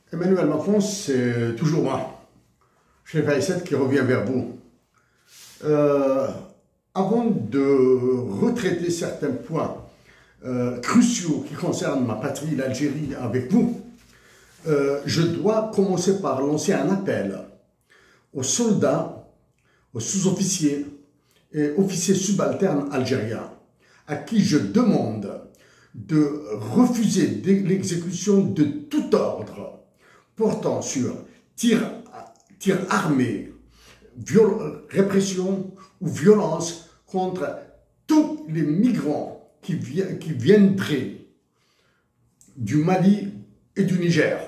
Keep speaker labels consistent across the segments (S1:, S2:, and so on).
S1: Emmanuel Macron, c'est toujours moi, chef AS7 qui revient vers vous. Avant de retraiter certains points cruciaux qui concernent ma patrie, l'Algérie, avec vous, je dois commencer par lancer un appel aux soldats, aux sous-officiers et officiers subalternes algériens, à qui je demande de refuser l'exécution de tout ordre portant sur tir armé, répression ou violence contre tous les migrants qui viendraient du Mali et du Niger.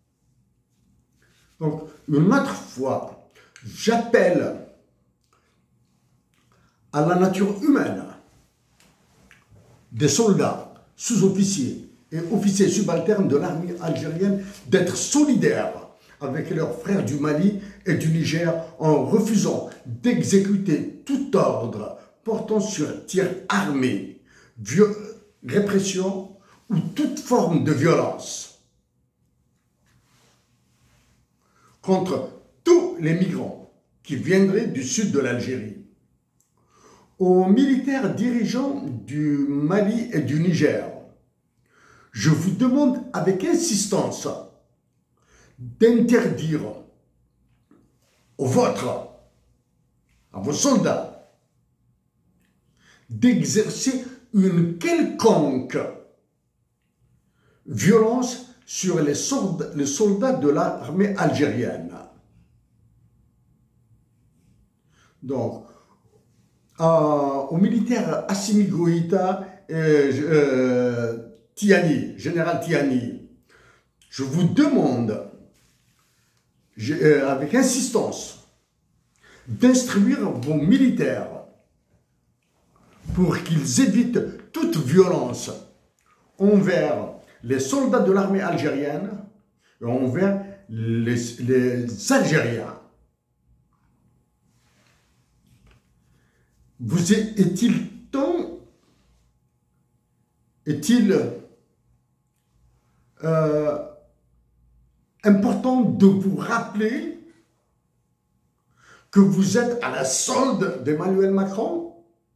S1: Donc, une autre fois, j'appelle à la nature humaine des soldats, sous-officiers et officiers subalternes de l'armée algérienne d'être solidaires avec leurs frères du Mali et du Niger en refusant d'exécuter tout ordre portant sur tir armé, répression ou toute forme de violence contre tous les migrants qui viendraient du sud de l'Algérie. Aux militaires dirigeants du Mali et du Niger, je vous demande avec insistance d'interdire aux vôtres, à vos soldats, d'exercer une quelconque violence sur les soldats de l'armée algérienne. Donc, aux militaires Assimi Goïta et général Tiani, je vous demande avec insistance d'instruire vos militaires pour qu'ils évitent toute violence envers les soldats de l'armée algérienne et envers les Algériens. Est-il important de vous rappeler que vous êtes à la solde d'Emmanuel Macron?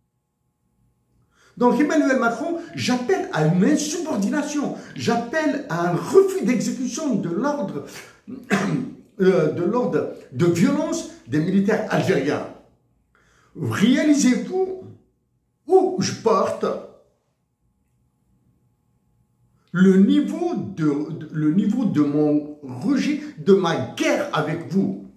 S1: Donc Emmanuel Macron, j'appelle à une insubordination, j'appelle à un refus d'exécution de l'ordre de violence des militaires algériens. Réalisez-vous où je porte le niveau de mon rejet, de ma guerre avec vous.